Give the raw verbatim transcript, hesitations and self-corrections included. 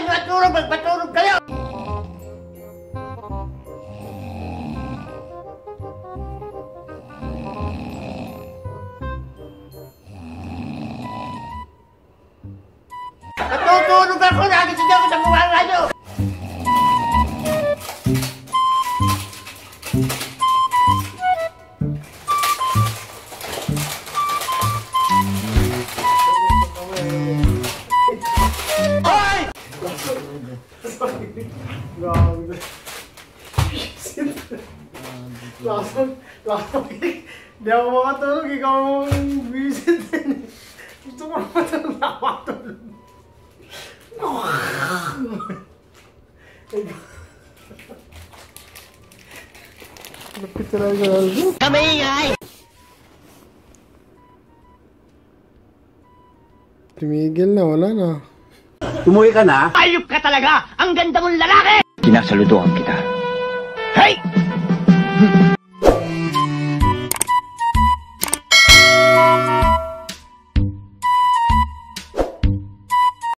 nyo matulog, magpatulog kayo! Natutulog ako, nagising ako sa buwanga nyo! Grabe. Lasang, lasang. Di ako makatulog, ikaw ang visit din. Gusto ko na matulog, ako matulog. Lapit talaga. Kamingay! Tumigil na, wala na. Umuwi ka na? Ayop ka talaga! Ang ganda mong lalaki! Kinasaluduhan kita. Hey!